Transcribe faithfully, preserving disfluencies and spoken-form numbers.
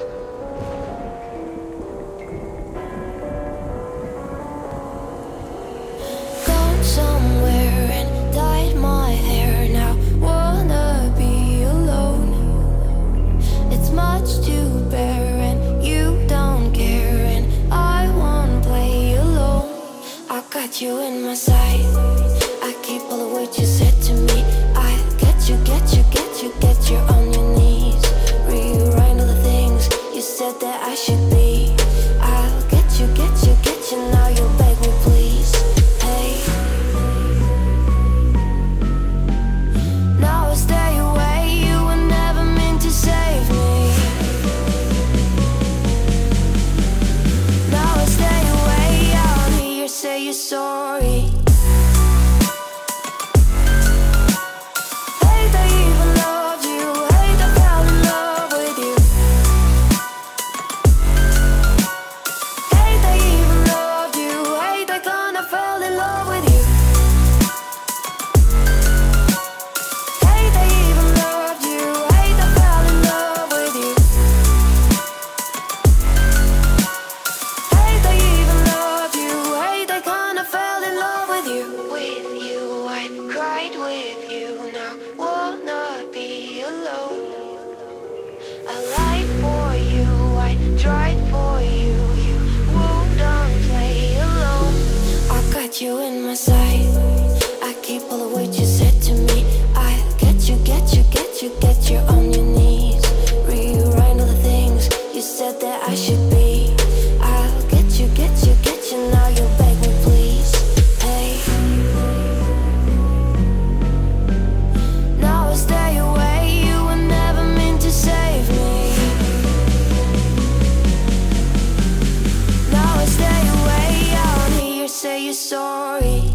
Gone somewhere and dyed my hair now. Wanna be alone. It's much to bear and you don't care, and I won't play alone. I got you in my sight. I keep all the words you said to me. I get you, get you, get you, get you on your knees. Rewrite all the things you said that I should be. I'll get you, get you, get you. Now you'll beg me please. Hey, now I stay away. You were never meant to save me. Now I stay away. I'll hear you say you're sorry. You in my sight. I keep all the words you said to me. I get you, get you, get you, get you on your knees. Rewrite all the things you said that I should be. I'll get you, get you, get you. Now you'll beg me please. Hey, now I stay away. You were never meant to save me. Now I stay away. I'll hear you say you're sorry.